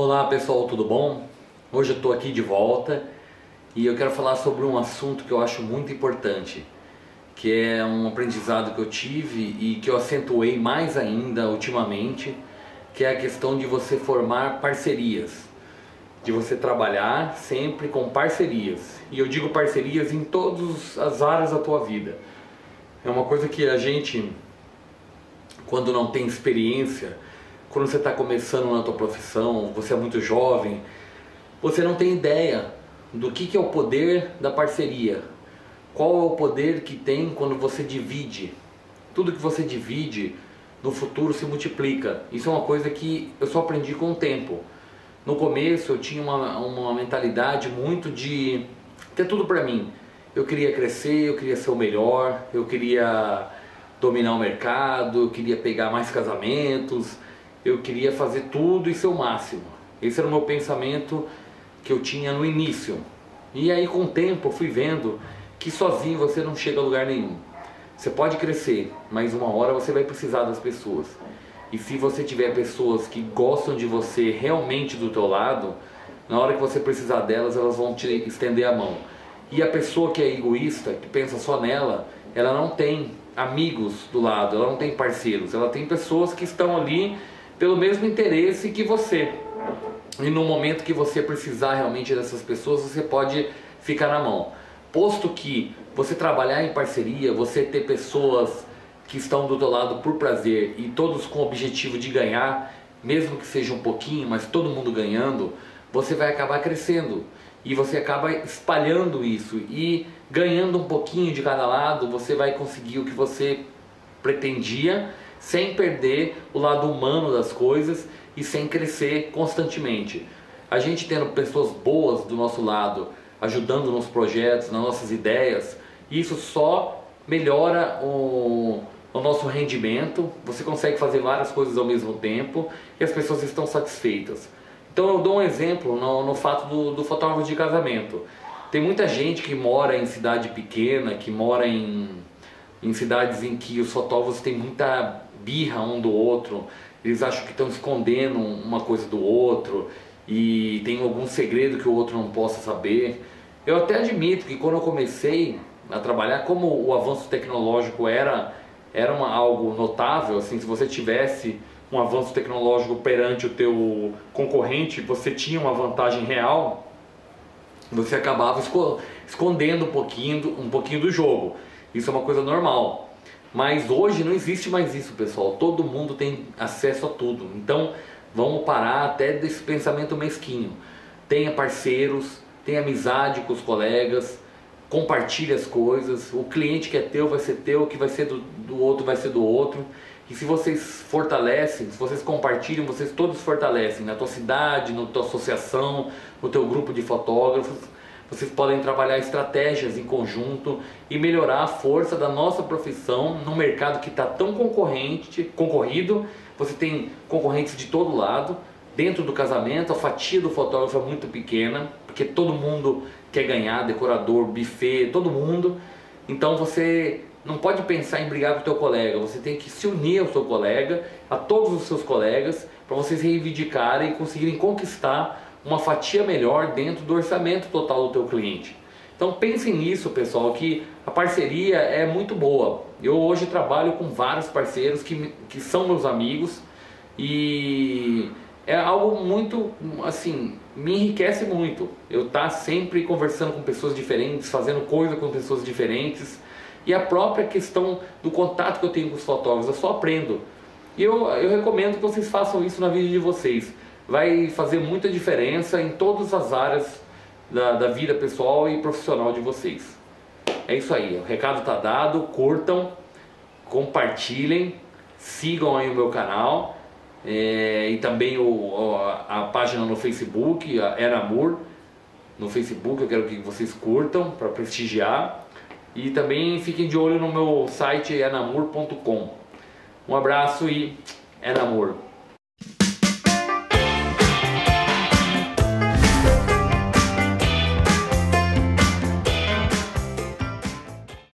Olá pessoal, tudo bom? Hoje eu estou aqui de volta e eu quero falar sobre um assunto que eu acho muito importante, que é um aprendizado que eu tive e que eu acentuei mais ainda ultimamente, que é a questão de você formar parcerias, de você trabalhar sempre com parcerias. E eu digo parcerias em todas as áreas da tua vida. É uma coisa que a gente, quando não tem experiência, quando você está começando na tua profissão, você é muito jovem, você não tem ideia do que é o poder da parceria. Qual é o poder que tem quando você divide? Tudo que você divide, no futuro se multiplica. Isso é uma coisa que eu só aprendi com o tempo. No começo eu tinha uma mentalidade muito de ter tudo para mim. Eu queria crescer, eu queria ser o melhor, eu queria dominar o mercado, eu queria pegar mais casamentos, eu queria fazer tudo e ser o máximo. Esse era o meu pensamento que eu tinha no início. E aí com o tempo eu fui vendo que sozinho você não chega a lugar nenhum. Você pode crescer, mas uma hora você vai precisar das pessoas. E se você tiver pessoas que gostam de você realmente do teu lado, na hora que você precisar delas, elas vão te estender a mão. E a pessoa que é egoísta, que pensa só nela, ela não tem amigos do lado, ela não tem parceiros, ela tem pessoas que estão ali pelo mesmo interesse que você. E no momento que você precisar realmente dessas pessoas, você pode ficar na mão. Posto que você trabalhar em parceria, você ter pessoas que estão do teu lado por prazer e todos com o objetivo de ganhar, mesmo que seja um pouquinho, mas todo mundo ganhando, você vai acabar crescendo. E você acaba espalhando isso e ganhando um pouquinho de cada lado, você vai conseguir o que você pretendia, sem perder o lado humano das coisas e sem crescer constantemente. A gente tendo pessoas boas do nosso lado, ajudando nos projetos, nas nossas ideias, isso só melhora o nosso rendimento, você consegue fazer várias coisas ao mesmo tempo e as pessoas estão satisfeitas. Então eu dou um exemplo no fato do fotógrafo de casamento. Tem muita gente que mora em cidade pequena, que mora em cidades em que os fotógrafos têm muita birra um do outro, eles acham que estão escondendo uma coisa do outro e tem algum segredo que o outro não possa saber. Eu até admito que quando eu comecei a trabalhar, como o avanço tecnológico era algo notável, assim, se você tivesse um avanço tecnológico perante o teu concorrente, você tinha uma vantagem real, você acabava escondendo um pouquinho do jogo. Isso é uma coisa normal. Mas hoje não existe mais isso, pessoal. Todo mundo tem acesso a tudo. Então vamos parar até desse pensamento mesquinho. Tenha parceiros, tenha amizade com os colegas, compartilhe as coisas. O cliente que é teu vai ser teu, o que vai ser do outro vai ser do outro. E se vocês fortalecem, se vocês compartilham, vocês todos fortalecem na tua cidade, na tua associação, no teu grupo de fotógrafos. Vocês podem trabalhar estratégias em conjunto e melhorar a força da nossa profissão num mercado que está tão concorrido. Você tem concorrentes de todo lado. Dentro do casamento, a fatia do fotógrafo é muito pequena, porque todo mundo quer ganhar, decorador, buffet, todo mundo. Então você não pode pensar em brigar com o teu colega, você tem que se unir ao seu colega, a todos os seus colegas, para vocês reivindicarem e conseguirem conquistar uma fatia melhor dentro do orçamento total do teu cliente. Então pensem nisso, pessoal, que a parceria é muito boa. Eu hoje trabalho com vários parceiros que são meus amigos e é algo muito, assim, me enriquece muito. Eu estar sempre conversando com pessoas diferentes, fazendo coisa com pessoas diferentes, e a própria questão do contato que eu tenho com os fotógrafos, eu só aprendo. E eu recomendo que vocês façam isso na vida de vocês. Vai fazer muita diferença em todas as áreas da vida pessoal e profissional de vocês. É isso aí, o recado está dado, curtam, compartilhem, sigam aí o meu canal e também a página no Facebook, a Enamur, no Facebook, eu quero que vocês curtam para prestigiar e também fiquem de olho no meu site enamur.com. Um abraço e Enamur.